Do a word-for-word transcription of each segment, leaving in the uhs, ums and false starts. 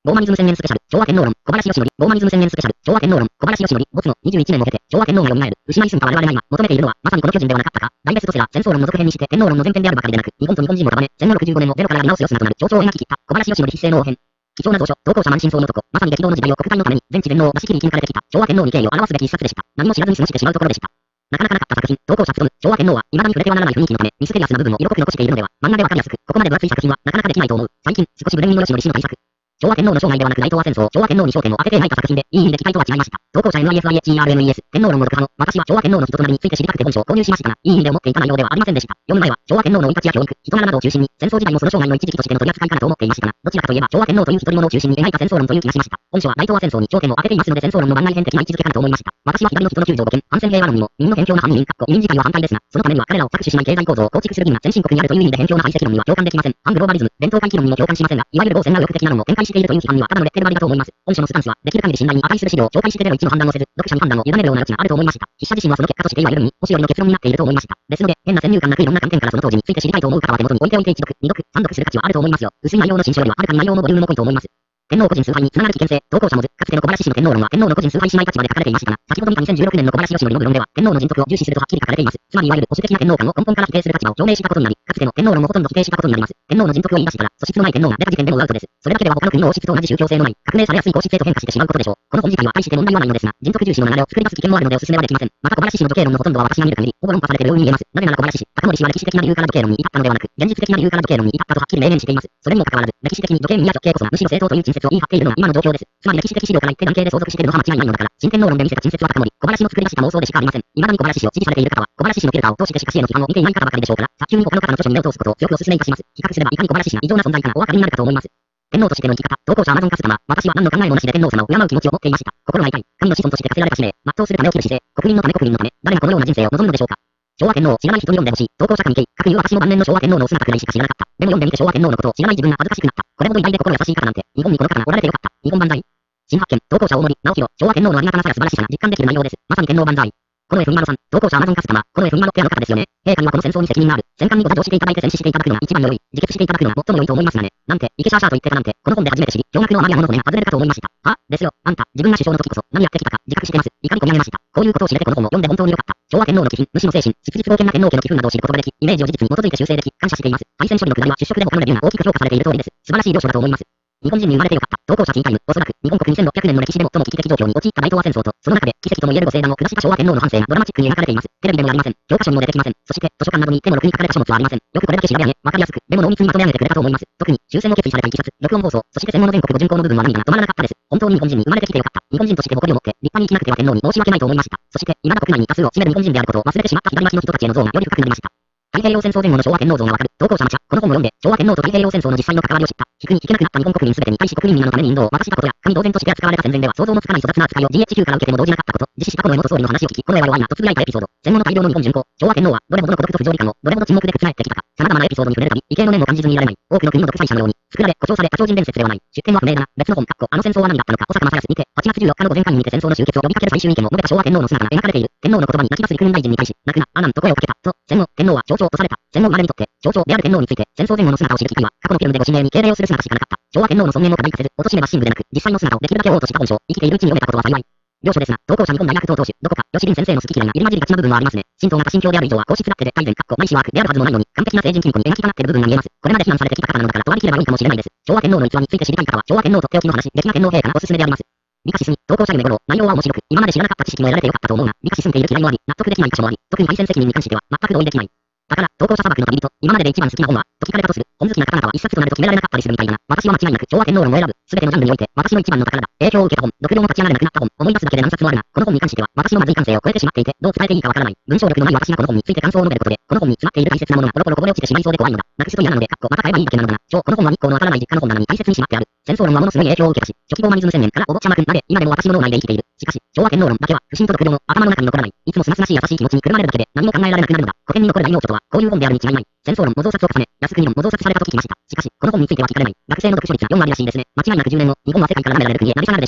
ゴーマニズム宣言スペシャル、昭和天皇論、小林義則、ゴーマニズム宣言スペシャル、昭和天皇論、小林義則、没後にじゅういちねんを経て、昭和天皇が蘇る、失いすぎた我々が今、求めているのは、まさにこの巨人ではなかったか、大ベストセラー、戦争論の続編にして、天皇論の前編であるばかりでなく、日本と日本人を束ね、せんごひゃくろくじゅうごねんをゼロからやり直すよしなとなる、象徴を描き切った、小林義則必勝の王編。貴重な蔵書、投稿者満身創の男、まさに激動の時代を国会のために、全知全能を出し切り生き抜かれてきた、昭和天皇に敬意を表すべき一冊でした。何も知らずに過ごしてしまうところでした。なかなかなかった作品、投稿者務む、昭和天皇は、未だに触れてはならない雰囲気のため、ミステリアスな部分を色濃く残しているのでは、漫画でわかりやすく、ここまで分厚い作品は、なかなかできないと思う。最近、少しブレミングよしのりしの対策。昭和天皇の生涯ではなく内藤は戦争、昭和天皇に焦点を当てて描いた作品で、いい意味で期待とは違いました。投稿者 エムアイエフアイエイチイーアールエムイーエス、天皇論を読破の、私は昭和天皇の人となりについて知りたくて本書を購入しましたが、いい意味で思っていた内容ではありませんでした。読む前は、昭和天皇の生い立ちや教育、人柄などを中心に、戦争時代のその生涯の一時期としての取り扱いかなと思っていましたが、どちらかといえば昭和天皇という一人者を中心に描いた戦争論という気がしました。本書は大東亜戦争に焦点を当てていますので戦争論の番外編的な位置づけかなと思いました。私は左の人の救助護憲、反戦平和論にも、民の偏境な反移民、移民自体は反対ですが、そのためには彼らを搾取しない経済構造を構築する義務が先進国にあるという意味で偏境な排斥論には共感できません。反グローバリズム、伝統回帰論にも共感しませんが、いわゆる暴戦が右翼的な論を展開しているという批判にはただのレッテル張りだと思います。本書のスタンスは、できる限り信頼に値する資料を紹介してでの一致の判断をせず、読者に判断を委ねるような余地があると思いました。筆者自身はその結果としていわゆるに、もしよりの結論になっていると思いました。ですので、変な先入観なくいろんな観点からその当時について知りたいと思う方は手元に置いておいて一読、二読、三読する価値はあると思いますよ。薄い内容の新書よりははるかに内容もボリュームも濃いと思います。天皇個人崇拝につながる危険性、投稿者もず、かつての小林氏の天皇論は天皇の個人崇拝しない立場で書かれていましたが、先ほど見たにせんじゅうろくねんの小林義則の部論では、天皇の人徳を重視するとはっきり書かれています。つまりいわゆる保守的な天皇観を根本から否定する立場を表明したことになり、かつての天皇論もほとんど否定したことになります。天皇の人徳を言い出したら、素質のない天皇が出た時点でもアウトです。それだけでは他の国の王室と同じ宗教性のない、革命されやすい皇室へと変化してしまうことでしょう。この本自体は大して問題はないのですが、人徳重視の流れを作り出す危険もあるのでお勧めはできません。また小林氏の女系論のほとんどは私が見る限り、ほぼ論破されているように見えます。なぜなら小林氏、高森氏は歴史的な理由から女系論に至ったのではなく、現実的な理由から女系論に至ったとはっきり明言しています。それにもかかわらず、歴史的に女系民や女系こそがむしろ正当という陳説を言い張っているのが今の状況です。つまり歴史的資料から言って男系で相続しているのは間違いないのだから、新天皇論で見せた陳説は高森、小林の作り出した妄想でしかありません。未だに小林氏を支持されている方は、小林氏のフィルターを通してしかしへの批判を見ていない方ばかりでしょうから、早急に他の方の著書に目を通すことを強くお勧めいたします。比較すればいかに小林氏が異常な存在かがお分かりになるかと思います。天皇としての生き方、投稿者アマゾンカスタマー、私は何の考えもなしで天皇様を敬う気持ちを持っていました。心が痛い、神の子孫として課せられた使命、全うするためを切る姿勢、国民のため国民のため、誰がこのような人生を望むのでしょうか。昭和天皇を知らない人に読んでほしい。投稿者神経、かくいう私も晩年の昭和天皇のお姿くらいしか知らなかった。でも読んでみて昭和天皇のことを知らない自分が恥ずかしくなった。これほど偉大で心優しい方なんて、日本にこの方がおられてよかった。日本万歳。新発見、投稿者大森、直弘、昭和天皇のありがたなさや素晴らしさが実感できる内容です。まさに天皇万歳。この エフにまるさん、投稿者アマゾンカスタマー、この エフにまるろく の方ですよね。陛下にはこの戦争に責任がある。戦艦にご座乗していただいて戦死していただくのが一番良い。自決していただくのが最も良いと思いますがね。なんて、イケシャーシャーと言ってたなんて、この本で初めて知り、驚愕のあまりは物骨が外れるかと思いました。はですよ、あんた、自分が首相の時こそ、何やってきたか、自覚してます。怒り込み上げました。こういうことを知れてこの本を読んで本当に良かった。昭和天皇の気品、無視の精神、質実剛健な天皇家の気風などを知ることができ、イメージを事実に基づいて修正でき、感謝しています。敗戦処理のくだりは出色で他のレビューが大きく評価されている通りです。素晴らしい領書だと思います。日本人に生まれてよかった。投稿者ティータイム、おそらく、日本国にせんろっぴゃくねんの歴史で最も危機的状況に陥った大東亜戦争と、その中で、奇跡とも言えるご聖断を下した昭和天皇の半生がドラマチックに描かれています。テレビでもありません。教科書にも出てきません。そして、図書館などに行ってもろくに書かれた書物はありません。よくこれだけ調べ上げ、わかりやすく、でも濃密にまとめ上げてくれたと思います。特に、終戦を決意されたいきさつ、録音放送、そして戦後の全国語巡行の部分は涙が止まらなかったです。本当に日本人に生まれてきてよかった。日本人として誇りを持って、立派に生きなくては天皇に申し訳ないと思いました。そして、未だ国内に多数を占める日本人であることを忘れてしまった左巻きの人たちへの像がより深くなりました。太平洋戦争前後の昭和天皇像がわかる。投稿者まちゃ、この本を読んで、昭和天皇と太平洋戦争の実際の関わりを知った。引くに引けなくなった日本国民すべてに対し国民皆のために引導を渡したことや、神同然として扱われた戦前では想像もつかない粗雑な扱いを ジーエイチキュー から受けても動じなかったこと、自死した過去の江本総理の話を聞き、この絵は弱いなとつぶやいたエピソード。戦後の大量の日本巡航、昭和天皇は、どれほどの孤独と不条理感を、どれほど沈黙で覆ってきたか、様々なエピソードに触れるたび、畏敬の念も感じずにいられない。多くの国の独裁者のように、作られ、誇張された超人伝説ではない。出典は不明だが、別の本、かっこあの戦争は何だったのか、小坂正康にて、はちがつじゅうよっかの午前会にて戦争の終結を呼びかける最終意見を述べた昭和天皇の姿が描かれている。天皇の言葉に泣き出す陸軍大臣に対し、泣くな、アナンと声をかけた。と、戦後、天皇は象徴とされた。戦後生まれにとって、象徴である天皇について、戦争前後の姿を知る機会は、過去のフィルムでご指名に敬礼をする姿しかなかった。昭和天皇の尊厳を過大化せず、貶めバッシングでなく、実際の姿をできるだけ多とした本書を生きているうちに読めたことは幸い。領書ですが、投稿者日本大学等当主、どこか、吉林先生の好き嫌いが入り混じりがちな部分はありますね。神道が多神教である以上は、皇室だって絶対善、かっこ、ないしは悪であるはずもないのに、完璧な聖人金庫に描き放っている部分が見えます。これまで非難されてきた方なのだから、と割り切ればいいかもしれないです。昭和天皇の逸話について知りたい方は、昭和天皇とっておきの話、歴な天皇陛下がおすすめであります。理解しすぎ、投稿者夢五郎、内容は面白く、今まで知らなかった知識も得られてよかったと思うが、理解しすぎている嫌いもあり、納得できない箇所もあり、特に敗戦責任に関しては、全く同意できない。だから、投稿者砂漠の旅人、今までで一番好きな本は、と聞かれたとする。本好きな方々は一冊となると決められなかったりするみたいだが、私は間違いなく昭和天皇論を選ぶ。すべてのジャンルにおいて、私の一番の宝だ。影響を受けた本、読量も立ち上がれなくなった本、思い出すだけで何冊もあるが、この本に関しては、私のまずい感性を超えてしまっていて、どう伝えていいかわからない。文章力のない私がこの本について感想を述べることで、この本に詰まっている大切なものがポロポロこぼれ落ちてしまいそうで怖いのだ。なくすと嫌なので、かっこまた買えばいいだけなのだが、超この本は日光の当たらない実家の本なのに大切にしまってある。戦争論はものすごい影響を受けたし、初期ゴーマニズム宣言からお坊ちゃまくんまで、今でも私の脳内で生きている。しかし、昭和天皇論だけは、不信と毒量の頭の中に残らない。いつもすなすなしい優しい気持ちにくるまれるだけで、何も考えられなくなるのだ。古典に残る大名著とは、こういう本であるに違いない。戦争論模造札を重ね、靖国論模造札されたと聞きました。しかし、この本については聞かれない。学生の読書率はよんわりらしいですね。間違いなくじゅうねんご、日本は世界から舐められる国へなり下がるでしょう。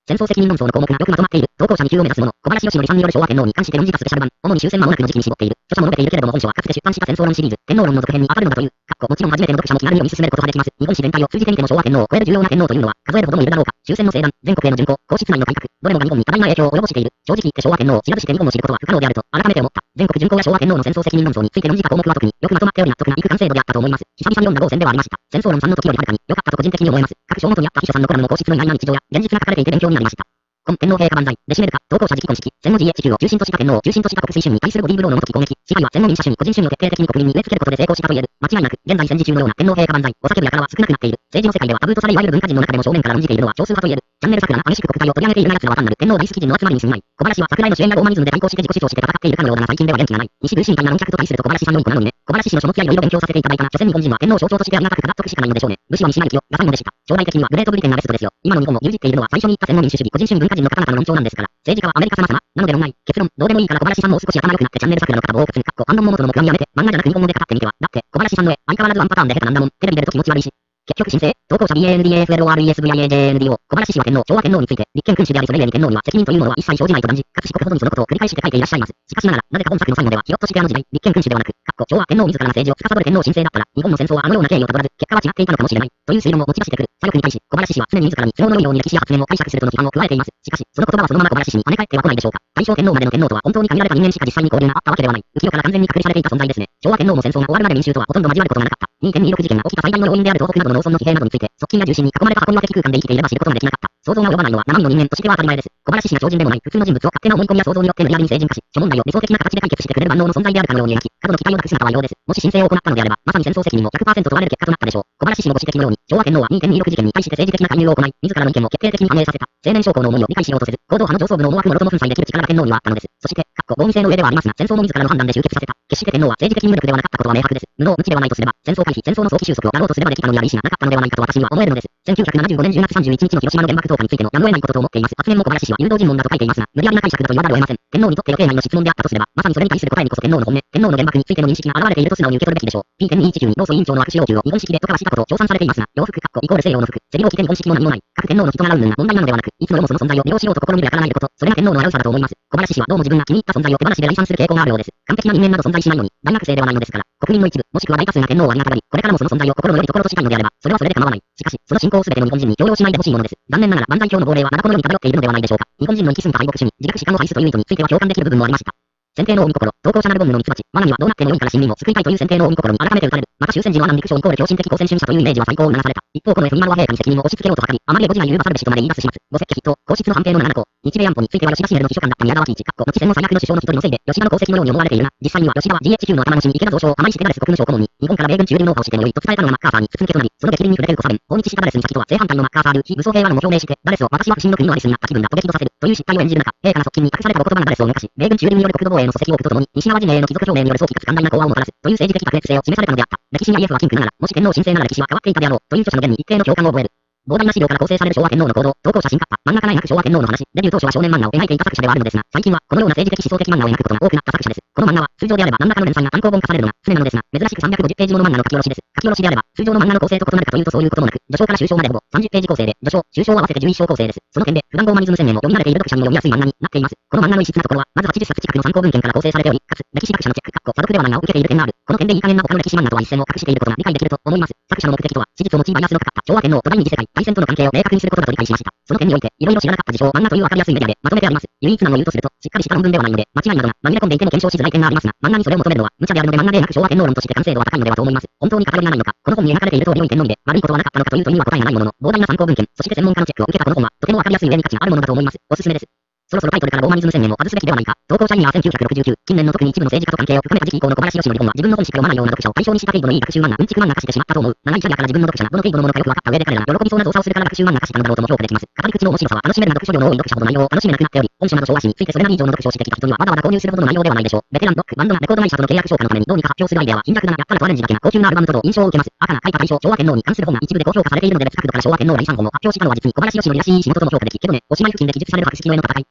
戦争責任論争の項目がよくまとまっている。投稿者に級を目指すもの。小林義則さんによる昭和天皇に関して論じたスペシャル版。主に終戦間もなくの時期に絞っている。著者も述べているけれども本書はかつて出版した戦争論シリーズ、天皇論の続編に当たるのだという。かっこもちろん初めての読者も気軽に読み進めることができます。日本史全体を通じてみても昭和天皇を超える重要な天皇というのは数えるほどもいるだろうか。終戦の正断、全国への巡行、皇室内の改革、どれもが日本に多大な影響を及ぼしている。正直言って昭和天皇を調べして日本を知ることは不可能であると改めて思った。全国巡行や昭和天皇の戦争責任論争について論じた項目は特によくまとまっており納得がいく完成度であったと思います。久々に読んだ豪戦ではありました。戦争論さんの時よりはるかに良かったと個人的に思えます。各章元にあった秘書さんのコラムも皇室の意外な日常や現実が書かれていて勉強になりました。今天皇陛下万歳で締めるか、投稿者直婚式、戦後 ジーエイチキュー を中心とした天皇を中心とした国推進に対するボディーブローの元き攻撃、支配は戦後民主主義、個人主義を徹底的に国民に植え付けることで成功したと言える。間違いなく、現在戦時中のような天皇陛下万歳を叫ぶ輩は少なくなっている。政治の世界ではタブーとされいわゆる文化人の中でも正面から論じているのは少数派と言える。チャンネル桜が激しく国体を取り上げているな奴らは単なる天皇大好き人の集まりに過ぎない。小林は桜井の主演やローマニズムで対抗して自己主張して戦っているかのようだが最近では元気がない。西武士みたいな論客と対すると小林さんのいい子なのにね。小林氏の書物やいろいろ勉強させていただいたが、所詮日本人は天皇象徴としてありがたく語っとくしかないのでしょうね。武士は西前清、が最後でした。将来的にはグレートブリテンがベストですよ。今の日本を牛耳っているのは最初に言った戦後民主主義、個人主義文化人の方々の論調なんですから。政治家はアメリカ様様なのでもない。結論、どうでもいいから小林さんも少し頭良くなってチャンネル桜の方を覆すにかっこ反論も元の目論みやめて、漫画じゃなく日本語で語ってみては。だって、小林さんの絵、相変わらずワンパターンで下手なんだもん。テレビ出ると気持ち悪いし。結局申請、投稿者 ビーエーエヌディーエーエフエルオーアールイーエスブイアイエージェーエヌディーオー、小林氏は天皇、昭和天皇について、立憲君主でありそれゆえに天皇には責任というものは一切生じないと断じ、かつ四国ほどにそのことを繰り返して書いていらっしゃいます。しかしながら、なぜか本作の最後では、ひょっとしてあの時代、立憲君主ではなく、かっこ昭和天皇自らが政治を司る天皇神聖だったら、日本の戦争はあのような経緯をたどらず、結果は違っていたのかもしれない、という推論を持ち出してくる。左翼に対し、小林氏は常に自らに都合のいいように歴史や発言を解釈するとの批判を加えています。しかし、その言葉はそのまま小林氏に跳ね返っては来ないでしょうか。大正天皇までの天皇とは本当に限られた人間しか実際に交流があったわけではない。浮世から完全に隔離されていた存在ですね。昭和天皇も戦争が終わるまで民衆とはほとんど交わることがなかった。にてんにじゅうろく 事件が起きた最大の要因である東北などの農村の疲弊などについて、側近が重心に囲まれた箱庭的空間で生きていれば知ることができなかった。想像が及ばないのは生身の人間としては当たり前です。小林氏が超人でもない普通の人物を勝手な思い込みや想像によって無理やりに成人化し、諸問題を理想的な形で解決してくれる万能の存在であるかのように描き、過度の期待を託す姿は異様です。もし申請を行ったのであれば、まさに戦争責任を ひゃくパーセント 問われる結果となったでしょう。小林氏のご指摘のように、昭和天皇は にてんにじゅうろく 事件に対して政治的な介入を行い、自らの意見を決定的に反映させた。青年将校の思いを理解しようとせず、行動派の上層部の思惑もろとも粉砕できる力が天皇にはあったのです。そして、かっこ合議制の上ではありますが、戦争も自らの判断で終結させた。決して天皇は政治的に無力ではなかったことは明白です。無能無知ではないとすれば、戦争回避、戦争の早期収束をやろうとすればできたのにある意思がなかったのではないかと私には思えるのです。せんきゅうひゃくななじゅうごねんじゅうがつさんじゅういちにちの広島の原爆投下についてのやむを得ないことと思っています。発言も小林氏は誘導尋問だと書いていますが、無理やりな解釈だと言わざるを得ません。天皇にとって予定内の質問であったとすれば、まさにそれに対する答えにこそ天皇の本音、天皇の原爆についての認識が現れていると素直に受け取るべきでしょう。ピーテンにじゅういち 中に、労組委員長の握手要求を日本式でとかはしたことを称賛されていますが、洋服かっこイコール西洋の服、背広を着て日本式も何もない。各天皇の人柄云々が問題なのではなく、いつの世もその存在を利用しようと試みるやからないこと、それが天皇の危うさだと思います。小林氏はどうも自分が気に入った存在を手放しで来賛する傾向があるようです。完璧な人間など存在しないのに、大学生ではないのですから、国民の一部、もしくは大多数が天皇をありがたがり、これからもその存在を心のより心としたいのであれば、それはそれで構わない。しかし、その信仰を全ての日本人に強要しないでほしいものです。残念ながら万歳教の亡霊はまだこの世に漂っているのではないでしょうか。日本人の行き過ぎた敗北主義、自虐史観を排すという意図については共感できる部分もありました。先帝の御心、投稿者なるボンヌのミツバチ、罠にはどうなっても良いから臣民を救いたいという先帝の御心に改めて打たれる。また終戦時の阿南陸将イコール狂信的公選主義者というイメージは最高を促された。一方この エフにじゅう は陛下に責任を押し付けようと図り、あまりエゴジが言うばさるべしとまで言い出す始末。五石器筆頭、皇室の判定のなな項。日米安保については吉田茂の秘書官だった宮沢喜一、かっこ後戦後最悪の首相の一人のせいで、吉田の功績のように思われているが、実際には吉田は ジーエイチキュー の頭越しに池田蔵書を甘いしてダレス国務省顧問に、日本から米軍駐留ノウハウをしてもよいと伝えたのがマッカーサーに筒抜けとなり、その激鱗に触れてるコサベン、訪日したダレスに先とは正反対のマッカーサール、非武装平和論を表明して、ダレスを私は不信の国のアリスになった気分だと激怒させる、という失態を演じる中、陛下の側近に託されたお言葉がダレスを動かし、米軍駐留による国土防衛の礎石を置くとともに、西側陣営への帰属表明による早期かつ寛大な講和をもたらす、という政治的卓越性を示されたのであった。歴史に アイエフ は禁句ながら、もし天皇神聖なら歴史は変わっていたであろう、という著者の言に一定の共感を覚える。膨大な資料から構成される昭和天皇の行動、投稿者新カッパ、漫画家内閣昭和天皇の話、デビュー当初は少年漫画を描いていた作者ではあるのですが、最近はこのような政治的思想的漫画を描くことが多くなった作者です。この漫画は通常であれば何らかの連載が単行本化されるのが常なのですが、珍しくさんびゃくごじゅっページもの漫画の書き下ろしです。書き下ろしであれば、通常の漫画の構成と異なるかというとそういうこともなく、序章から終章までほぼさんじゅっページ構成で、序章、終章を合わせてじゅういっ章構成です。その点で、普段ゴーマニズム宣言を読み慣れている読者にも読みやすい漫画になっています。この漫画の異質なところは、まずはちじゅっさつ近くの参考文献から構成されており、かつ、歴史学者のチェック、かっこ査読ではないがを受けている点がある。この点でいい加減な他の歴史漫画とは一線を画していることが理解できると思います。作者の目的とは、史実を用いバイアスのかかった昭和天皇と第二次世界大戦との関係を明確にすることだと理解しました。その点において、いろいろ知らなかった事象を漫画というわかりやすいメディアでまとめてあります。唯一なのを言うとすると、しっかりした論文ではないので、間違いなどが紛れ込んでいても検証しづらい点がありますが、漫画にそれを求めるのは無茶であるので漫画でなく昭和天皇論として完成度は高いのではと思います。本当に偏りがないのか、この本に描かれている通り良い点のみで、悪いことはなかったのかという問いには答えがないものの、膨大な参考文献、そして専門家のチェックを受けたこの本は、とてもわかりやすい上に価値があるものだと思います。おすすめです。そろそろタイトルからローマニズム宣言を外すべきではないか。投稿者意味はせんきゅうひゃくろくじゅうきゅう。近年の特に一部の政治家と関係を深めた時期以降の小林義則本は自分の本しか読まないような読者を対象にした程度のいい学習漫画、うんちく漫画化してしまったと思う。長いキャリアから自分の読者がどの程度のものかよく分かった上で彼らが喜びそうな造作をするから学習漫画化したのだろうとも評価できます。語り口の面白さは楽しめるな読書量の多い読者ほど内容を楽しめなくなっており、本書など昭和史についてそれなり以上の読書をしてきた人にはわざわざ購入するほどの内容ではないでしょう。ベテランロック、バンドがレコード会社との契約消化のためにどうにか発表するアイデアは貧弱なやったらとアレンジだけな高級なアルバムと同印象を受けます。赤が書いた大正昭和天皇に関する本が一部で高評価されているので別角度から昭和天皇ら遺産本を発表したのは実に小林義則らしい仕事とも評価でき、けどね、おしまい付近で記述される白色の絵の戦い。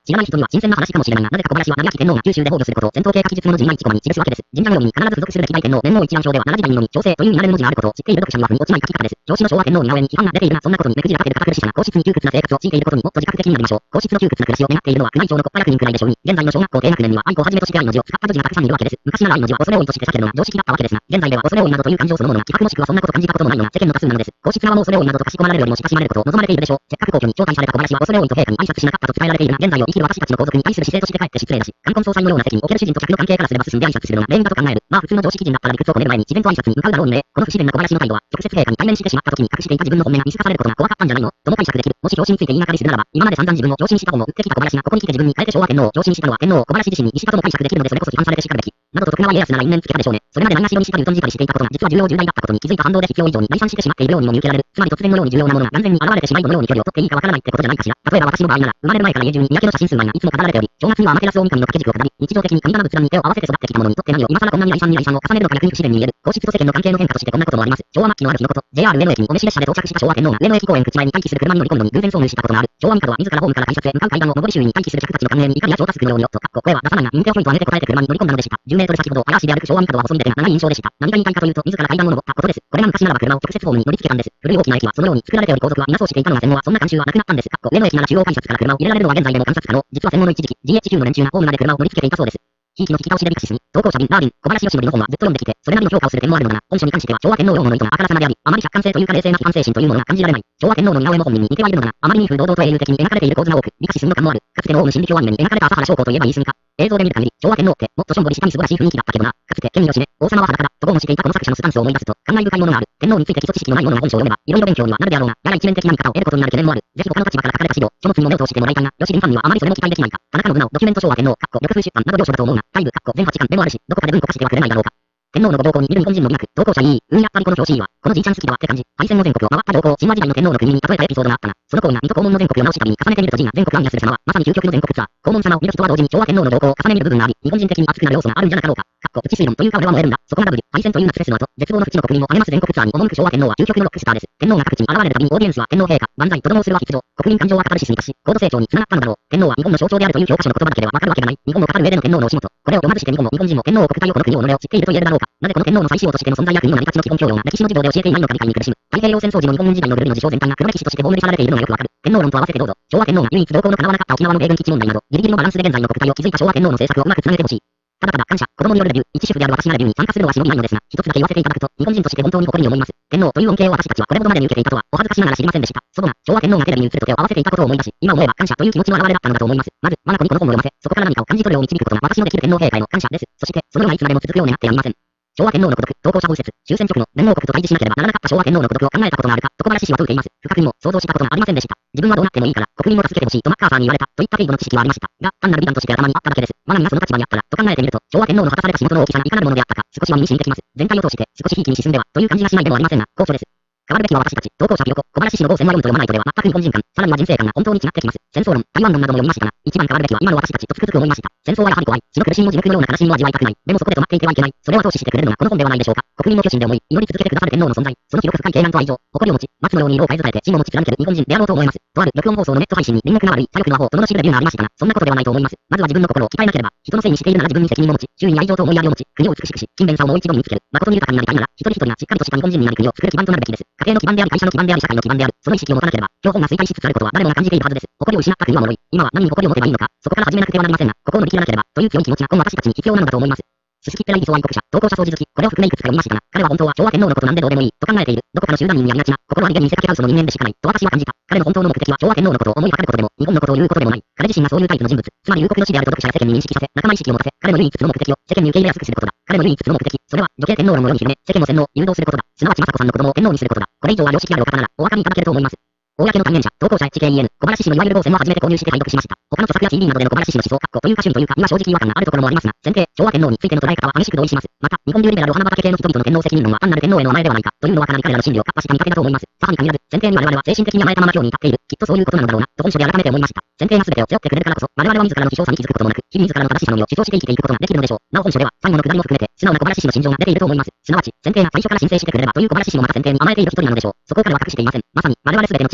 知らない人には新鮮な話かもしれないが、なぜか小林は成明天皇が九州で崩御することを戦闘経過記述の人内一コマに記すわけです。神社のように必ず付属する歴代天皇年号一覧表では奈良時代にのみ調整という見慣れる文字があることを知っている読者には腑に落ちない書き方です。上司の昭和天皇似顔絵に批判が出ているが、そんなことに目くじら立てる堅苦しさが皇室に窮屈な生活を強いていることにもっと自覚的になりましょう。皇室の窮屈な暮らしを願っているのは宮内庁の国家役人くらいでしょうに、現在の小学校低学年には愛子をはじめとして愛の字を使った女児がたくさんいるわけです。昔なら愛の字は恐れ多いとして避けるのが常識だったわけですが、現在では恐れ多いなどという感情そのものが気迫もしくはそんなこと感じたこともないのが世間の多数なのです。皇室側も恐れ多いなどとかしこまられるよりも親しまれることを望まれているでしょう。せっかく皇居に招待された小林は恐れ多いと陛下に挨拶しなかったと伝えられているが、現在を生きる私たちの皇族に対する姿勢としてかえって失礼だし、冠婚葬祭のような席における主人と客の関係からすれば進んで挨拶するのが礼儀だと考える。まあ普通の常識人だったら理屈を込める前に自然と挨拶に向かうだろうね。この不自然な小林の態度は直接陛下に対面してしまった時に隠していた自分の本音が見透かされることが怖かったんじゃないのとも解釈できる。もし上司について言いがかりするならば、今まで散々自分を上司にした本を売ってきた小林がここに来て自分に変えて昭和天皇を上司にしたのは天皇小林自身にしたとも解釈できるので、それこそ批判されてしかるべき。などと徳川家康なら因縁つけたでしょうね。それまでないがしろにしたり疎んじたりしていたことが実は重要重大だったことに気づいた反動で必要以上に内散してしまっているようにも見受けられる。つまり突然のように重要なものが完全に現れてしまいどのように距離を取っていいかわからないってことじゃないかしら。例えば私の場合なら生まれる前から家中に三宅の写真数枚がいつも飾られており、正月にはアマテラスオオミカミの掛け軸を飾り、日常的に神棚仏壇に手を合わせて育ってきたものにとって何を今更こんなに来賛に来賛を重ねるのか逆に不自然に見える。皇室と世間の関係の変化としてこんなこともあります。昭和末期のある日のこと、ジェイアール 上野駅にお召し列車で到着した昭和天皇が上野駅公園口前に待機する車に乗り込むのに偶然遭遇したことがある。昭和帝は自らホームから改札へ向かう階段を上り周囲に待機する客たちの歓迎に怒りや超タスクのようによとかっこ声は出さないが認定をひょいと上げて答えて車に乗り込んだのでした。じゅうメートル先ほど早足で歩く昭和帝は細身で手が長い印象でした。何が言いたいかというと自ら階段を登ったことです。これが昔ならば車を直接ホームに乗り付けたんです。古い大きな駅はそのように作られており皇族は皆そうしていたのが戦後はそんな慣習はなくなったんです。かっこ上野駅なら中央改札から車を入れられるのは現在でも観察可能。実は戦後の一時期 ジーエイチキュー の連中がホームまで車を乗り付けていたそうです。ひいきの引き倒しでリクシスに、投稿者便、ダーウィン、小林義則の本はずっと読んできて、それなりの評価をする点もあるのだが、本書に関しては昭和天皇用語の意図があからさまであり、あまり客観性というか冷静な批判精神というものが感じられない。昭和天皇の似顔絵も本人に似てはいるのだが、あまりに風堂々と英雄的に描かれている構図が多く、理解進む感もある。かつてのオウム真理教アニメに描かれた朝原将校といえば言い過ぎか。映像で見る限り、昭和天皇ってもっとしょんぼりしたみすぼらしい雰囲気だったけどな。かつて権威を占め、王様は裸だと豪語していたこの作者のスタンスを思い出すと、感慨深いものがある。天皇について基礎知識のない者が本書を読めば、いろいろ勉強にはなるであろうが、やや一面的な見方を得ることになる懸念もある。ぜひ他の立場から書かれた資料、書物にも目を通してもらいたいが、吉林ファンにはあまりそれも期待できないか。田中信直、ドキュメント昭和天皇、かっこ緑風出版など領書だと思うが、大部、かっこ全はちかんでもあるし、どこかで文庫化してはくれないだろうか。天皇のご動向に見る日本人の美学、投稿者いい、うんやっぱりこの表紙いいわ。このじいちゃん好きだわって感じ。敗戦の全国を回った動向、神話時代の天皇の国に例えたエピソードがあったが、その行為が水戸黄門の全国を直し旅に重ねてみると字が全国暗夜する様は、まさに究極の全国ツアー。黄門様を見る人は同時に昭和天皇の動向を重ね見る部分があり、日本人的に熱くなる要素があるんじゃなかろうか。かっこプチ推論というか俺は燃えるんだ。そこがダブル、敗戦というナツフェスの後、絶望の淵の国民を励ます全国ツアーに赴く昭和天皇は究極のロックスターです。天皇が各地に現れるたびにオーディエンスは天皇陛下、万歳とどもするは必要。国民感情はカタルシスに達し、高度成長につながったのだろう。天皇は日本の象徴であるという教科書の言葉だけではわかるわけがない。日本を語る上での天皇のお仕事。これを読まずして日本も日本人も天皇を国体をこの国を己を知っていると言えるだろうか。なぜこの天皇の再使用としての存在や国の成り立ちの基本教養が歴史の授業で教えていないのか理解に苦しむ。太平洋戦争時の日本軍時代のルールの事象全体が黒歴史として葬り去られているのがよくわかる。天皇論と合わせてどうぞ。昭和天皇が唯一動向の叶わなかった沖縄の米軍基地問題など、ギリギリのバランスで現在の国体を築いた昭和天皇の政策をうまくつなげてほしい。ただただ感謝、子供によるレビュー、一主婦である私ならレビューに参加するのは忍びないのですが、一つだけ言わせていただくと、日本人として本当に誇りに思います。天皇という恩恵を私たちはこれほどまでに受けていたとは、お恥ずかしながら知りませんでした。祖母が昭和天皇がテレビに映ると手を合わせていたことを思い出し、今思えば感謝という気持ちの表れだったのだと思います。まず、我が子にこの本を読ませ、そこから何かを感じ取るを導くことが私のできる天皇陛下への感謝です。そして、そのようないつまでも続くよう願ってやみません。昭和天皇の孤独、投稿者風説、終戦直後、連合国と対峙しなければならなかった昭和天皇の孤独を考えたことがあるか、と小林氏は問うています。不覚にも想像したことがありませんでした。自分はどうなってもいいから、国民を助けてほしいとマッカーサーに言われた、といった程度の知識はありました。が、単なる美談として頭にあっただけです。我が身がその立場にあったら、と考えてみると、昭和天皇の果たされた仕事の大きさがいかなるものであったか、少しは身に染みてきます。全体を通して、少しひいきに進んでは、という感じがしないでもありませんが、高所です。変わるべきは私たち、投稿者ピロコ、小林氏の某戦話読むと読まないとでは全く日本人感、さらには人生観が本当に違ってきます。戦争論、台湾論なども読みましたが、一番変わるべきは今の私たちとつくづく思いました。戦争はやはり怖い。血の苦しみも地獄のような悲しみも味わいたくない。でもそこで止まっていてはいけない。それを後押ししてくれるのがこの本ではないでしょうか。国民の巨心で思い、祈り続けてくださる天皇の存在、その広く深い敬愛と愛情、誇りを持ち、松のように色を変えずらえて芯を持ち貫ける日本人であろうと思います。とある録音放送のネット配信に輪郭の悪い、左翼のアホと罵るレビューがありましたが、そんなことではないと思います。まずは自分の心を鍛えなければ、人のせいにしているなら自分に責任を持ち、周囲に愛情と思いやりを持ち、国を美しくし、勤勉さをもう一度見つける。誠に豊かになりたいなら、一人一人がしっかりとした日本人になる国を作る基盤となるべきです。家庭の基盤であり、会社の基盤であり、社会の基盤である。その意識を持たなければ、標本が衰退しつつあることは誰もが感じているはずです。誇りを失った国は脆い。今は何に誇りを持てばいいのか、そこから始めなくてはなりませんが、ここを乗り切らなければ、という強い気持ちが今私たちに必要なのだと思います。すすきっぺらい理想愛国者、投稿者掃除好き、これを含めいくつか読みましたが、彼は本当は昭和天皇のことなんでどうでもいい、と考えている。どこかの集団人にありがちな、心ありげに見せかけ合うその人間でしかない、と私は感じた。彼の本当の目的は昭和天皇のことを思いはかることでも、日本のことを言うことでもない。彼自身がそういうタイプの人物、つまり有国の地であると読者や世間に認識させ、仲間意識を持たせ、彼の唯一の目的を世間に受け入れやすくすることだ。彼の唯一の目的、それは女系天皇論のように広め、世間の洗脳、誘導することだ。すなわち雅子さんの子供を天皇にすることだ。これ以上は良識あるお方なら、お分かりいただけると思います。公の単元者、投稿者 エイチケーイーエヌ、小林氏のいわゆる傍線を初めて購入して拝読しました。他の著作や シーディー などでの小林氏の思想、という歌手というかには正直違和感があるところもありますが、先帝、昭和天皇についての捉え方は激しく同意します。また、日本流リベラルお花畑系の人々の天皇責任論は単なる天皇への甘えではないか、というのはかなり彼らの心理をカッパした見立てだと思います。左派に限らず、先帝に我々は精神的に甘えたまま今日に至っている。きっとそういうことなのだろうな、と本書で改めて思いました。先帝が全てを背負ってくれるからこそ、我々は自らの非常さに気づくこともなく、日々自らの正しさのみを主張して生きていくことができるのでしょう。なお本書では、最後の下りも含めて、素直な小林氏の心情が出ていると思います。すなわち、先帝が最初から申請してくれればという小林氏もまた先帝に甘えている一人なのでしょう。そこからは隠していません。まさに、我々全ての父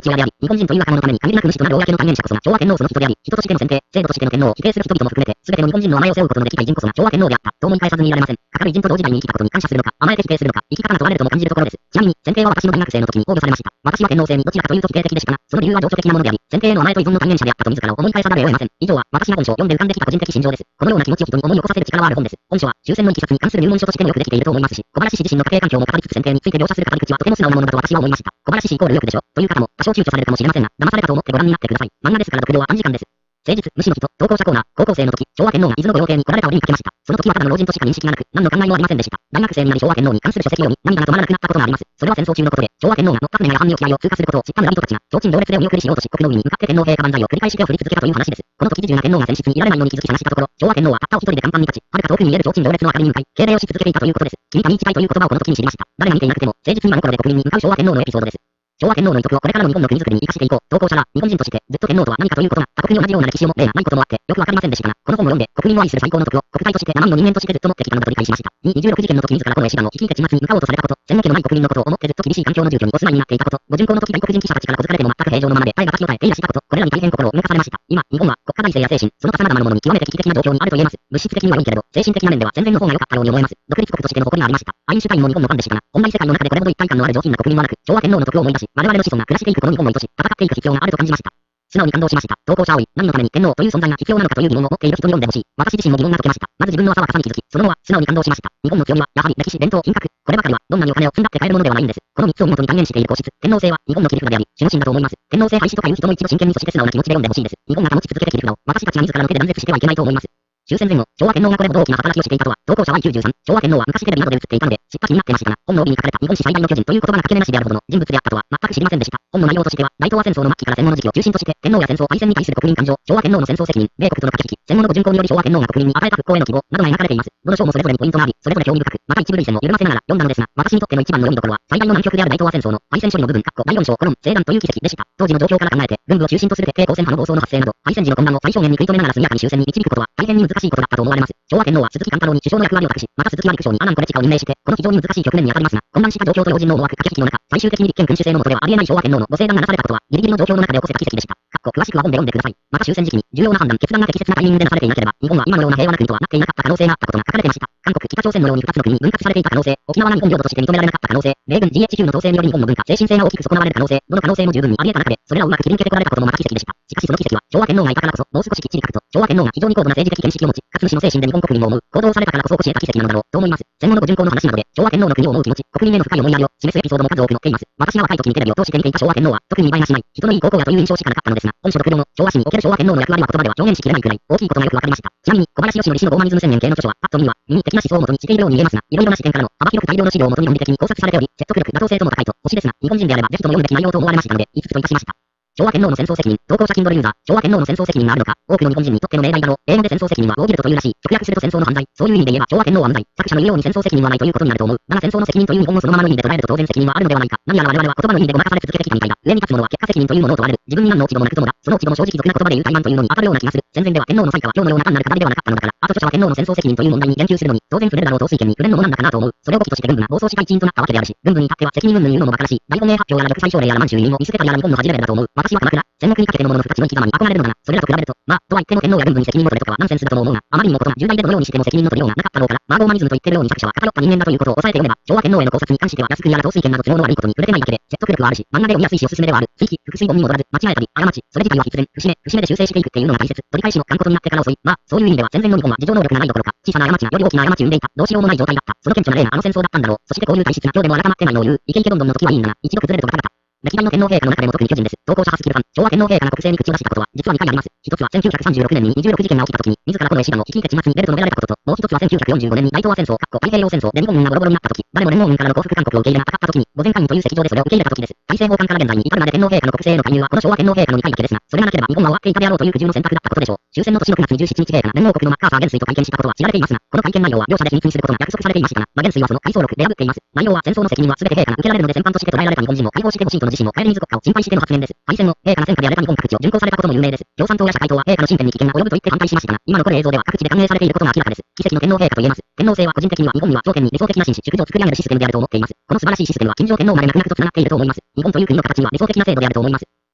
親であり、日本人という若者のために限りなく無視となる公の単元者こそが昭和天皇その人であり、人としての選定、制度としての天皇を否定する人々も含めて、すべての日本人の甘えを背負うことのできた偉人こそが昭和天皇であった、と思い返さずにいられません。かかる偉人と同時代に生きたことに感謝するのか、甘えて否定するのか、生き方が問われるとも感じるところです。ちなみに、選定は私の大学生の時に応募されました。私は天皇制にどちらかというと否定的でしたが、その理由は情緒的なものであり、選定への甘えと依存の単元者であったと自らを思い返さざるを得ません。以上は、私が本書を読んで浮かんできた個人的心情です。このような気持ちを人に思い起こさせる力はある本です。本書は、終戦のいきさつに関する入門書としてもよくできていると思いますし、小林氏自身の家庭環境も語りつつ選定について描写する語り口はとても素直なものだと私は思いました。小林氏イコール右翼でしょという方も多少躊躇されるかもしれませんが、騙されたと思ってご覧になってください。漫画ですから読料は短時間です。誠実、無視の人、投稿者コーナー、高校生の時、昭和天皇が伊豆の御用邸に来られた折にかけました。その時はただの老人としか認識がなく、何の考えもありませんでした。大学生になり昭和天皇に関する書籍を読み、涙が止まらなくなったことがあります。それは戦争中のことで、昭和天皇が乗った船や半身沖合を通過することを知った村人たちが、提灯行列でお見送りしようとし、国の海に向かって天皇陛下万歳を繰り返し手を振り続けたという話です。この時自重な天皇が戦室にいられないように気づき話したところ、昭和天皇はたったお一人で甲板に立ち、遥か遠くに見える提灯行列の明かりに向かい、敬礼をし続けていたということです。君たに一体という言葉をこの時に知りました。誰が見ていなくても、誠実に真心で国民に向かう昭和天皇のエピソードです。昭和天皇の遺徳をこれからの日本の国づくりに生かしていこう。投稿者ら、日本人として、ずっと天皇とは何かということが、他国に同じような歴史を持ってないこともあって、よくわかりませんでしたが、この本を読んで、国民を愛する最高の徳を、国体として生身の人間としてずっと持ってきたのだと理解しました。にじゅうろく事件の時自らこの絵師団を率いて始末に向かおうとされたこと、戦後家のない国民のことを思ってずっと厳しい環境の住居にお住まいになっていたこと、ご巡行の時外国人記者たちから小づかれても全く平常のままで、耐えが立ちを耐えていらしたこと、これらに大変心を動かされました。今、日本は国家財政や精神、その他様々なものに極めて危機的な状況にあると言えます。物質的には良いけれど、精神的な面では全然の方が良かったように思えます。独立国としての誇りがありました。アインシュタインも日本のファンでしたが、本来世界の中でこれほど一体感のある上品な国民はなく、昭和天皇の徳を思い出し、我々の子孫が暮らしていくこの日本を愛し、戦っていく必要があると感じました。素直に感動しました。投稿者青い、何のために天皇という存在が必要なのかという疑問を持っている人に読んでほしい。私自身も疑問が解けました。まず自分の浅はかさに気づき、その後は素直に感動しました。日本の強みは、やはり歴史、伝統、品格。こればかりは、どんなにお金を積んだって買えるものではないんです。このみっつを見事に断言している皇室、天皇制は、日本の切り札であり、守護神だと思います。天皇制廃止とかいう人も一度真剣にそして素直な気持ちで読んでほしいです。日本が保ち続けて切り札を、私たちが自らの手で断絶してはいけないと思います。終戦前後、昭和天皇がこれほど大きな働きをしていたとは、投稿者はきゅうじゅうさん、昭和天皇は昔テレビなどで映っていたので、知った気になってましたが、本の帯に書かれた日本史最大の巨人という言葉がかけ目なしであるほどの人物であったとは、全く知りませんでした。本の内容としては、大東亜戦争の末期から戦後の時期を中心として、天皇や戦争、敗戦に対する国民感情、昭和天皇の戦争責任、米国との駆け引き、戦後のご巡行により昭和天皇が国民に与えた復興への希望などが描かれています。どの章もそれぞれにポイントがあり、それぞれ興味深く、また一部類線を緩ませながら読んだのですが、私にとっての一番の読みどころは、最大の難局である大東亜戦争の敗戦処理の部分、だいよん章コロン、西団という奇跡でした。当時の状況から考えて、軍部を中心とする徹底抗戦派の暴走の発生など、敗戦時の混乱を最小限に食い止めながら速やかに終戦に導くことは、大変に難しいことだったと思われます。昭和天皇は鈴木貫太郎に首相の役割を託し、また鈴木は陸将に阿南惟親を任命して、この非常に難しい局面に当たりますが、混乱した状況と要人の思惑、駆け引きの中、最終的に立憲君主制の下ではありえない昭和天皇のご正断がなされたことは、ギリギリの状況の中で起こせた奇跡でした。詳しくは本で読んでください。また終戦時期に重要な判断、決断が適切なタイミングでなされていなければ、日本は今のような平和な国とはなっていなかった可能性があったことが書かれていました。韓国、北朝鮮のようにふたつの国に分割されていた可能性、沖縄が日本領土として認められなかった可能性、米軍 ジーエイチキュー の統制により日本の文化、精神性が大きく損なわれる可能性、どの可能性も十分にあり得た中で、それらをうまく切り抜けてこられたこともまた奇跡でした。しかしその奇跡は、昭和天皇がいたからこそ、もう少しきっちり書くと、昭和天皇が非常に高度な政治的見識を持ち、かつ無視の精神で日本国民を思う、行動をされたからこそ起こし得た奇跡なのだろう、と思います。戦後のご巡行の話などで、昭和天皇の国を思う気持ち、国民への深い思いやりを示すエピソードも数多く載っています。私が若い時にテレビを通して見ていた昭和天皇は、特に見栄えがしない、人のいい高校やという印象しかなかったのですが、本書読料の昭和史における昭和天皇の役割は言葉では表現しきれないくらい、大きいことがよくわかりました。ちなみに、小林義則氏のゴーマニズム宣言系の著書は、パッと見には、耳に的な思想を元にしているように見えますが、いろいろな視点からの、幅広く大量の資料を元に論理的に考察されており、説得力、妥当性とも高いと、星ですが、日本人であれば、ぜひとも読むべき内容と思われましたので、いつつといたしました。昭和天皇の戦争責任、投稿者 Kindle ユーザー、昭和天皇の戦争責任があるのか、多くの日本人にとっての命題だろう。英語で戦争責任はウォーギルトというらしい。直訳すると戦争の犯罪。そういう意味で言えば昭和天皇は無罪。作者の言うように戦争責任はないということになると思う。だが戦争の責任という日本語そのままの意味で捉えると当然責任はあるのではないか。何やら我々は言葉の意味でごまかされ続けてきたみたいだ。上に立つ者は結果責任というものを問われる。自分に何の落ち度もなくともだ。その落ち度も正直俗な言葉で言う怠慢というのに当たるような気がする。戦前では天皇の裁可は今日のような単なる語りではなかったのだから、あと著者は天皇の戦争責任という問題に言及するのに、当然触れるだろうと推見に触れるのもなんだかなと思う。それを武器として軍部が暴走した一因となったわけであるし、軍部に至っては責任云々言うのも馬鹿らしい。大本営発表やら独裁奨令やら満州移民を見捨てたりやら日本の恥レベルだと思う。私は鎌倉、戦国にかけての者の不勝ちの生き様に憧れるのだが、それらと比べると、まあ、とは言っても天皇や軍部に責任を取れとかはナンセンスだとも思うが、あまりにもことが重大でどのようにしても責任の取りようがなかったろうから、マーゴーマニズムと言ってるように作者は偏った人間だということを抑えて読めば、昭和天皇への考察に関しては安くやら統帥権など都合の悪いことに触れてないだけで、説得力はあるし、漫画で読みやすいしおすすめではある。追記、復習本に戻らず、間違えたり、過ち、それ自体は必然、節目、節目で修正していくっていうのが大切。取り返しのかんことになってから遅い。まあ、そういう意味では戦前の日本は自助能力がないどころか、小さな過ちがより大きな過ちを生んでいた。どうしようもない状態だった。その顕著な例があの戦争だったんだろう。そしてこういう体質が今日でも改まってないのを言う。イケイケどんどんの時はいいんだが、一度崩れるとガタガタ。歴代の天皇陛下の中でも特に巨人です。投稿者ハスキルファン。昭和天皇陛下が国政に口を出したことは、実はにかいあります。一つはせんきゅうひゃくさんじゅうろくねんににじゅうろく事件が起きた時に、自らこの絵師団を率いて始末に出ると述べられたことと、もう一つはせんきゅうひゃくよんじゅうごねんに大東亜戦争、太平洋戦争で日本軍がボロボロになった時、誰も連合軍からの降伏勧告を受け入れなかった時に、御前会員という席上でそれを受け入れた時です。大政奉還から現在に至るまで天皇陛下の国政への介入はこの昭和天皇陛下のにかいだけですが、それがなければ日本は終わっていたであろうという苦渋の選択だったことでしょう。終戦の年のくがつにじゅうしちにち陛下が連合国のマッカーサー元帥と会見したことは知られていますが、この会見内容は両者で秘密にすることが約束されていましたが、まあ、元帥はその回想録で破っています。内容は戦争の責任は全て陛下が受けられるので戦犯として捉えられた日本人も解放してほしいとの自身も帰り水国家を心配しての発言です。敗戦後、陛下が戦火で荒れた日本各地を巡行されたことも有名です。共産党や社会党は陛下の身辺に危険が及ぶと言って反対しましたが、今残る映像では各地で歓迎されていることが明らかです。奇跡の天皇陛下と言えます。天皇制は個人的には日本には条件に理想的な紳士、淑女を作り上げるシステムであると思っています。この素晴らしいシステムは金城天皇まで脈々と繋がっていると思います。日本という国の形には理想的な制度であると思います。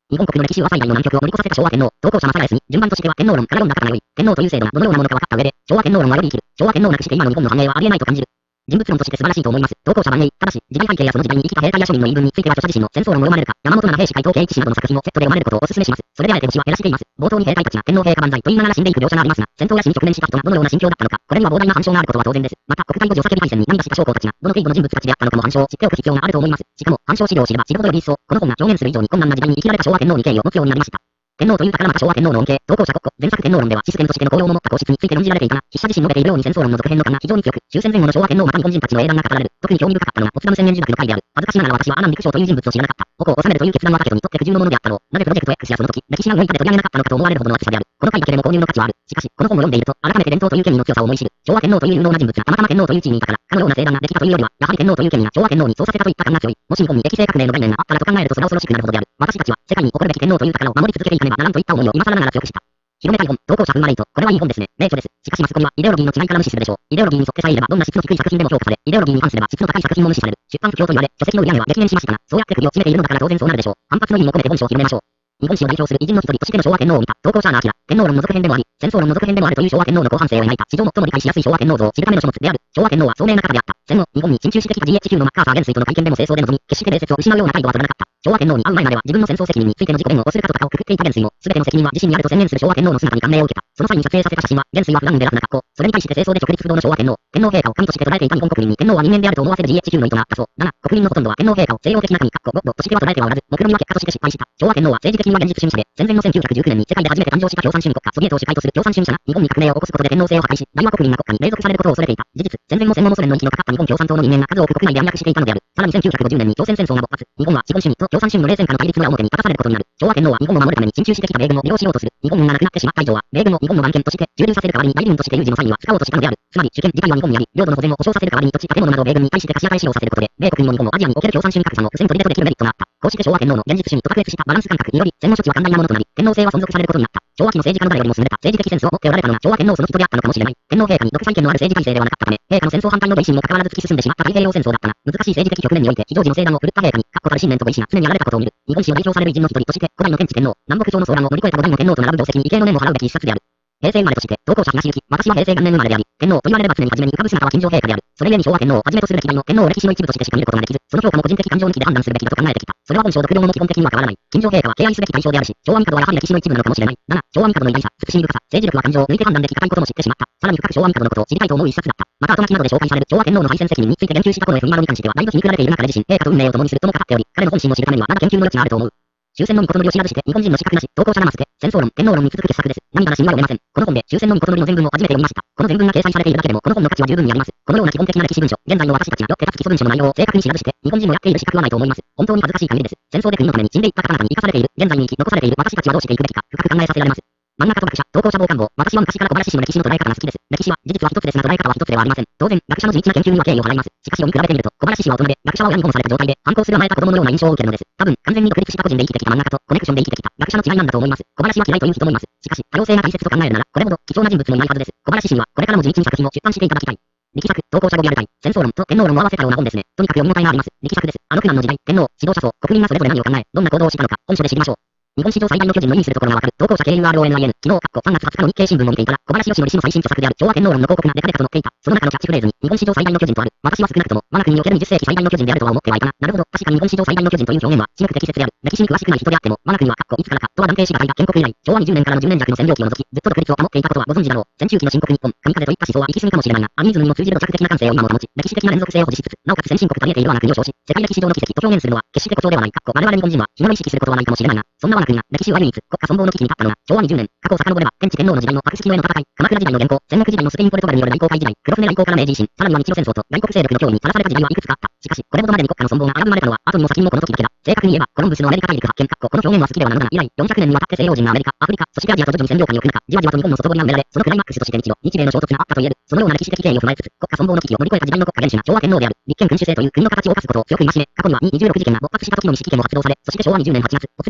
日本国の歴史は最大の難局を乗り越させた昭和天皇、投稿者正林に、順番としては天皇論から読んだ方が良い。天皇という制度がどのようなものか分かった上で、昭和天皇論はより生きる。昭和天皇をなくして今の日本の繁栄はありえないと感じる。人物論として素晴らしいと思います。投稿者はね、ただし、時代背景やその時代に生きた兵隊や庶民の言い分については著者自身の戦争論を読まれるか、山本七兵士怪盗慶一氏などの作品をセットで読まれることをお勧めします。それであえて星は減らしています。冒頭に兵隊たちが天皇陛下万歳と言いながら死んでいく描写がありますが、戦闘や死に直面した人がどのような心境だったのか、これには膨大な反証があることは当然です。また、国体誤字を叫び敗戦に涙した将校たちが、どの程度の人物たちであったのかも反証を知っておく必要があると思います。しかも、反証資料を知れば知るほどより一層、この本が表現する以上に困難な時代に生きられた昭和天皇に敬意を持つようになりました。天皇という宝また昭和天皇の恩恵、投稿者国庫、前作天皇論ではシステムとしての効用を持った皇室について論じられていたが、筆者自身述べているように戦争論の続編の感が非常に強く、終戦前後の昭和天皇また日本人たちの英断が語られる。特に興味深かったのがポツダム宣言受諾の回である。恥ずかしながら私はアナン陸将という人物を知らなかった。矛を収めるという決断はだけどにとって苦渋のものであったろう。なぜプロジェクト X やその時、歴史が動いたで取り上げなかったのかと思われるほどの厚さである。この回だけでも購入の価値はある。しかし、この本を読んでいると、改めて伝統という権威の強さを思い知る。昭和天皇という有能な人物がたまたま天皇という地位にいたから、かのような盛断ができたというよりは、やはり天皇という権威が昭和天皇にそうさせたといった感が強い。もし日本に適正革命の概念があったらと考えるとそれは恐ろしくなるほどである。私たちは世界に誇るべき天皇という宝を守り続けていかねばならんといった思いを今更ながら強くした。広めたい本、投稿者フンマレイト。これはいい本ですね。名著です。しかしマスコミはイデオロギーの違いから無視するでしょう。イデオロギーに沿ってさえいればどんな質の低い作品でも評価され、イデオロギーに反すれば質の高い作品も無視される。出版不況と言われ、書籍の売り上げは激減しましたが、そうやって首を絞めているのだから当然そうなるでしょう。反発の意味も込めて本書を広めましょう。日本史を代表する偉人の一人としての昭和天皇を見た。投稿者の明。天皇論の続編でもあり、戦争論の続編でもあるという昭和天皇の後半生を描いた史上最も理解しやすい昭和天皇像を知るための書物である。昭和天皇は聡明な方であった。戦後、日本に進駐してきた ジーエイチキュー のマッカーサー元帥との会見でも清掃で臨み、決して礼節を失うような態度は取らなかった。昭和天皇に会う前までは自分の戦争責任についての自己弁をするかとかをくくっていた元帥も、すべての責任は自身にあると宣言する昭和天皇の姿に感銘を受けた。その際に撮影させた写真は、元帥は不安で楽な格好。それに対して清掃で直立不動の昭和天皇。天皇陛下を神として捉えていた日本国民に天皇は人間であると思わせる ジーエイチキュー の意図があったそう。だが、国民のほとんどは天皇陛下を西洋的な神、ゴッドとしては捉えてはおらず、目論見は結果として失敗した。昭和天皇は政治的には現実主義者で、戦前のせんきゅうひゃくじゅうきゅうねんに世界で初めて誕生した共産主義国家ソビエトを支配とする共産主義者が日本に革命を起こすことで天皇制を破壊し、大和国民が国家に隷属されることを恐れていた。事実、戦前も戦後もソ連の息のかかった日本共産党の人間が数多く国内で暗躍していたのである。さらにせんきゅうひゃくごじゅうねんに朝鮮戦争が勃発。日本は資本主義と共産主義の冷戦下の対立の矢面に立たされることになる。昭和天皇は日本を守るために進駐してきた米軍を利用しようとする。日本軍がなくなってしまった以上は、米軍を日本の番犬として駐留させる代わりに代理軍として有事の際には使おうとしたのである。つまり主権自体は日本にあり、領土の保全を保障させる代わりに土地建物などを米軍に対して貸し与え使用させることで、米国にも日本もアジアにおける共産主義格差の不戦取り出とできるメリットがあった。こうして昭和天皇の現実主義と卓越したバランス感覚により、戦後処置は寛大なものとなり、天皇制は存続されることになった。昭和期の政治家の誰よりも優れた政治的センスを持っておられたのが昭和天皇その人であったのかもしれない。天皇陛下に独裁権のある政治体制ではなかったため、陛下の戦争反対の維新も関わらず突き進んでしまった太平洋戦争だったが、難しい政治的局面において非常時の聖断を振るった陛下に、確固たる信念とご意志が常にあられたことを見る。日本史を代表される偉人の一人として、古代の天智天皇、南北朝の騒乱を乗り越えた五代の天皇と並ぶ業績に畏敬の念を払うべき一冊である。平成生まれとして、投稿者東行き、私は平成元年生まれであり、天皇と言われれば常に初めに浮かぶ姿は金城陛下である。それゆえに昭和天皇をはじめとする歴代の天皇を歴史の一部としてしか見ることができず、その評価も個人的感情抜きで判断するべきだと考えてきた。それは本性独領の基本的には変わらない。金城陛下は敬愛すべき対象であるし、昭和帝はやはり歴史の一部なのかもしれない。だが、昭和帝の偉大さ、慎み深さ、政治力は感情を抜いて判断でき固いことも知ってしまった。さらに深く昭和帝のことを知りたいと思う一冊だった。また後書きなどで紹介される昭和天皇の敗戦責任について言及したこの エフイーアール に関してはだいぶ皮肉られているが彼自身、陛下と運命を共にするとも語っており、彼の本心を知るためにはまだ研究の余地があると思う。終戦のみことのりを調べして、日本人の資格なし、投稿者生捨て、戦争論、天皇論に続く傑作です。何話には読めません。この本で終戦のみことのりの全文を初めて読みました。この全文が掲載されているだけでも、この本の価値は十分にあります。このような基本的な歴史文書、現在の私たちがよって立つ基礎文書の内容を正確に調べして、日本人もやっている資格はないと思います。本当に恥ずかしい限りです。戦争で国のために死んでいった方々に生かされている、現在に生き残されている私たちはどうしていくべきか、深く考えさせられます。真ん中と学者、投稿者傍観望、私は昔から小林氏の歴史の捉え方が好きです。歴史は、事実は一つですが捉え方は一つではありません。当然、学者の地道な研究には敬意を払います。しかし読み比べてみると、小林氏は大人で、学者は親に保護された状態で、反抗する甘えた子供のような印象を受けるのです。多分、完全に独立した個人で生きてきた真ん中と、コネクションで生きてきた学者の違いなんだと思います。小林は嫌いという人もいます。しかし、多様性が大切と考えるなら、これほど貴重な人物もいないはずです。小林氏には、これからも地道に作品を出版していただきたい。力作、投稿者語ビアルタイ、戦争論と天皇論を合わせたような本ですね。とにかく読み応えがあります。力作です。あの苦難の時代、天皇、指導者層、国民がそれぞれ何を考え、どんな行動をしたのか、本書で知りましょう。日本史上最大の巨人の意味するところがわかる。投稿者 ケーユーアールオーエヌアイエヌ。昨日、さんがつはつかの日経新聞を見ていたら、小林義則氏の最新著作である昭和天皇論の広告がデカデカと載っていた。その中のキャッチフレーズに、日本史上最大の巨人とある。私は少なくとも、我が国におけるにじゅっせいき最大の巨人であるとは思ってはいたが、なるほど、確かに日本史上最大の巨人という表現は、至極適切である。歴史に詳しくない人であっても、我が国は、いつからか、とは断定しがたいが建国以来、昭和にじゅうねんからのじゅうねん弱の占領期を除き、ずっと独立を保っていたことはご存知だろう。戦中期の深刻日本、神風といった思想は行き過ぎかもしれないが、アニーズムにも通じる土着的な感性を今も保ち、歴史的な連続性を保持しつつ、なおかつ先進国と見えている我が国を称し、世界歴史上の奇跡と表現するのは、決して誇張ではない。我々日本人は、日頃意識することはないかもしれないが、そんな我が国が、歴史は唯一、国家存亡の危機に立ったのが、昭和にじゅうねん、過去を遡れば、天智天皇の時代の白式のへの戦い、鎌倉時代の元寇、戦国時代のスペインポルトガルによる大航海時代、黒船来航から明治維新、さらには日露戦争と外国勢力の脅威にさらされた時代はいくつかあった。しかし、これほどまでに国家の存亡が危ぶまれたのは、後にも先にもこの時だけだ。正確に言えば、コロンブスのアメリカ大陸発見、この表現は好きではならない。以来、よんひゃくねんにわたって西洋人がアメリカ、アフリカ、そしてアジアと徐々に占領下に置く中、じわじわと日本の外堀が埋められ、そのクライマックスとして日露、日米の衝突があったと言える。そのような歴史的経緯を踏まえつつ、国家存亡の危機を乗り越えた時代の国家元首が昭和天皇である。立憲君主制という国の形を犯すことを強く戒め、過去にはにじゅうろく事件が勃発した時の意識権も発動され、そして昭和にじゅうねんはちがつ、ポツダム宣言受諾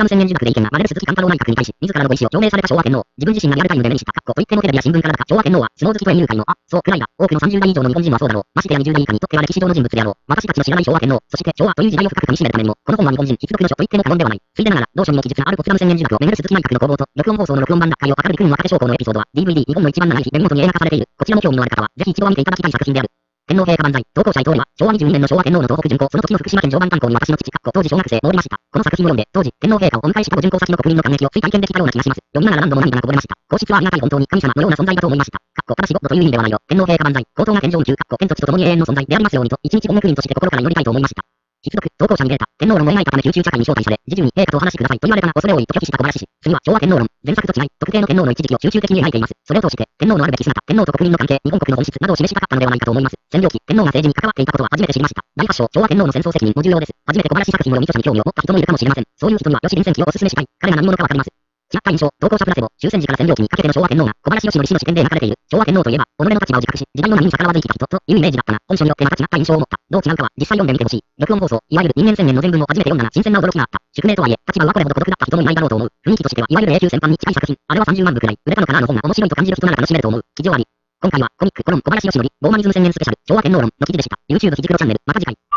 で意見が割れる鈴木貫太郎内閣に対し、自らのご意思を表明された昭和天皇。自分自身がリアルタイムで目にした。かっこと一定のテレビや新聞からだか、昭和天皇は、相撲好きと園遊会の、あ、そう、くらいだ。多くのさんじゅうだい以上の日本人はそうだろう。ましてやにじゅうだい以下にとっては歴史上の人物であろう。私たちの知らない昭和天皇、そして昭和という時代を深く噛み締めるためにも、この本は日本人必読の書と言っても過言ではない。ついでながら、同書にも記述があるポツダム宣言呪縛を巡る鈴木内閣の攻防と、録音放送の録音版奪回を図る陸軍若手将校のエピソードは、ディーブイディー 日本の一番長い日で見事に映画化されている。こちらも興味のある方は、ぜひ一度は見ていただきたい作品である。天皇陛下万歳。投稿者伊藤は、昭和にじゅうにねんの昭和天皇の東北巡行、その時の福島県常磐炭鉱に私の父、かっこ当時小学生、おりました。この作品を読んで、当時、天皇陛下をお迎えしたご巡行先の国民の感激を追体験できたような気がします。読みながら何度も涙がこぼれました。皇室はありがたい本当に神様のような存在だと思いました。かっこただしゴッドという意味ではないよ。天皇陛下万歳。高等な天上級、かっこ天土地と共に永遠の存在でありますようにと、一日ごめくりんとして心から祈りたいと思いました。必読、投稿者にデータ、天皇論を描いたため宮中茶会に招待され、自由に陛下とお話しくださいと言われたが、恐れ多いと拒否した小林氏。次は昭和天皇論、前作と違い、特定の天皇の一時期を集中的に描いています。それを通して、天皇のあるべき姿、天皇と国民の関係、日本国の本質などを示したかったのではないかと思います。占領期、天皇が政治に関わっていたことは初めて知りました。大発祥、昭和天皇の戦争責任も重要です。初めて小林作品を読み著者に興味を持った人もいるかもしれません。そういう人には吉林戦記をお勧めしたい。彼が何者かわかります。違った印象、投稿者プラセボ、終戦時から占領期にかけての昭和天皇が小林義則氏の視点で描かれている。昭和天皇といえば、己の立場を自覚し、時代の波に逆らわず生きた人というイメージだったが、本書によってまた違った印象を持った。どう違うかは、実際読んでみてほしい。録音放送、いわゆる人間宣言の全文を初めて読んだが、新鮮な驚きがあった。宿命とはいえ、立場はこれほど孤独だった人もいないだろうと思う。雰囲気としては、いわゆる永久戦犯に近い作品。あれはさんじゅうまんぶくらい、売れたのかなの本が面白いと感じる人なら楽しめると思う。記事終わり。今回は、コミック、コロン、小林義則、ローマニズム宣言スペシャル、昭和天皇論の記事でした。YouTube ひじくろチャンネル、また次回。